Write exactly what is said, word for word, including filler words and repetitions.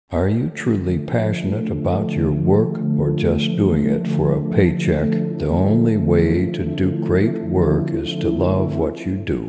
Are you truly passionate about your work or just doing it for a paycheck? The only way to do great work is to love what you do.